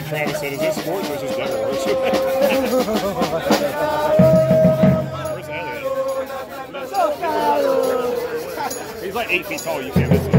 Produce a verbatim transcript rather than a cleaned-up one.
Travis said, is this sports or is this devil worship? Where's Elliot? He's like eight feet tall, you can't miss him.